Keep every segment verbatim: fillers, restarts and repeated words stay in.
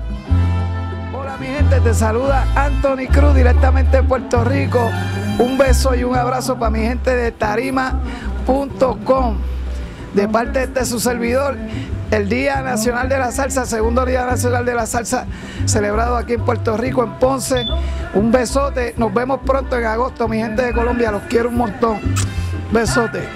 Hola mi gente, te saluda Anthony Cruz directamente de Puerto Rico. Un beso y un abrazo para mi gente de tarima punto com. De parte de este su servidor, el Día Nacional de la Salsa, segundo Día Nacional de la Salsa celebrado aquí en Puerto Rico, en Ponce. Un besote, nos vemos pronto en agosto, mi gente de Colombia, los quiero un montón. Besote.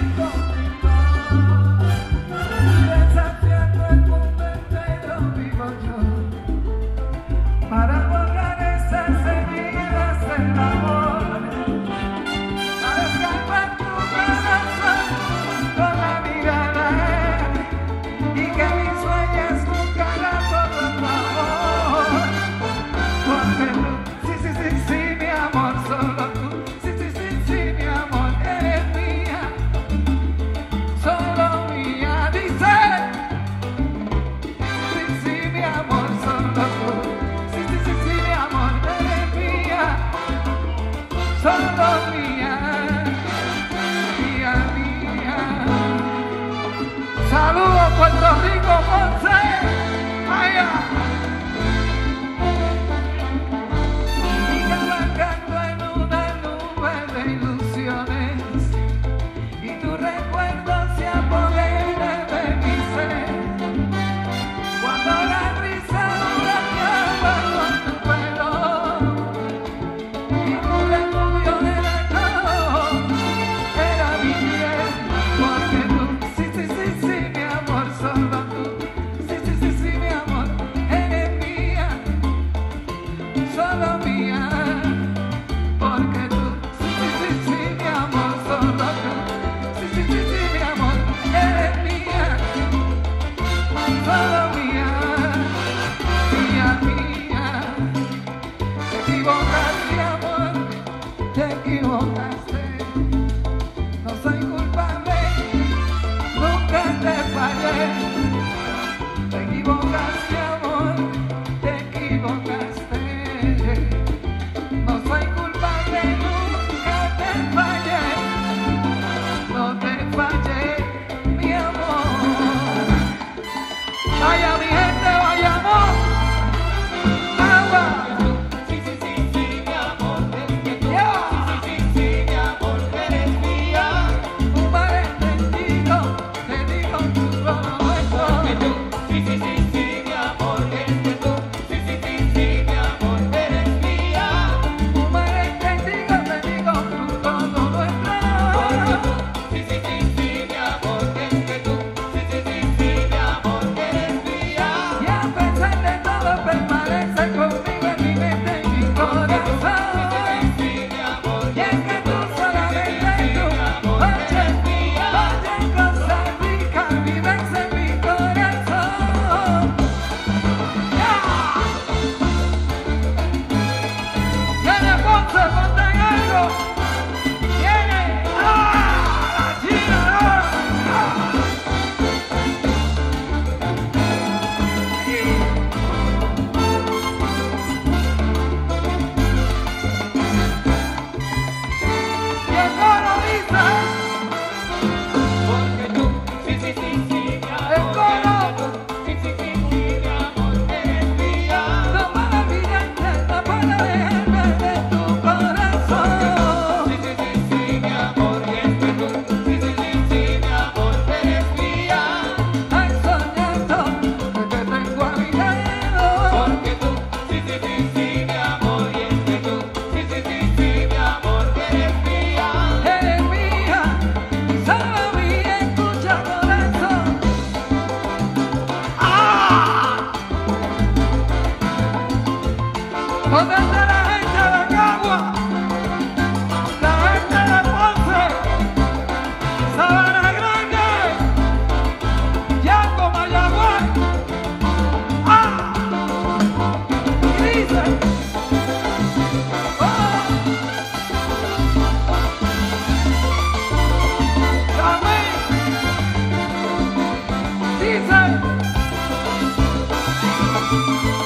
Solo mía, mía, mía. Saludos Puerto Rico, Ponce. Vaya. Y cabalgando en una nube de ilusiones, y tu recuerdo se apodera de mi ser. Cuando la risa hurañaba con tu pelo, te equivocaste, no soy culpable, nunca te fallé. Te equivocaste, amor, te equivocaste, no soy culpable, nunca te fallé, no te fallé, mi amor. Vaya mi gente, vayamos, agua. ¿Dónde está la gente de Cagua? La gente de Ponce, Sabana Grande, Yaco, Mayagüez. ¡Ah! Y dice, ¡oh! También dice,